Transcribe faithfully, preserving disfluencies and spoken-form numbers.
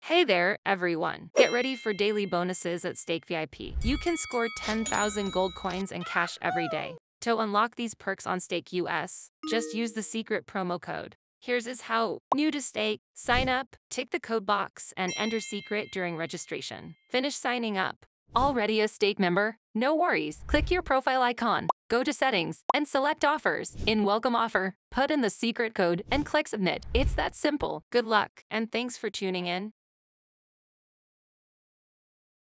Hey there, everyone. Get ready for daily bonuses at Stake V I P. You can score ten thousand gold coins and cash every day. To unlock these perks on Stake U S, just use the secret promo code. Here's is how. New to Stake, sign up, tick the code box, and enter secret during registration. Finish signing up. Already a Stake member? No worries. Click your profile icon, go to settings, and select offers. In welcome offer, put in the secret code and click submit. It's that simple. Good luck, and thanks for tuning in.